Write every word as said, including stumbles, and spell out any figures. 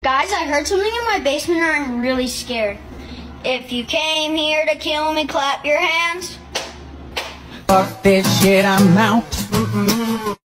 Guys, I heard something in my basement and I'm really scared. If you came here to kill me, clap your hands. Fuck this shit, I'm out.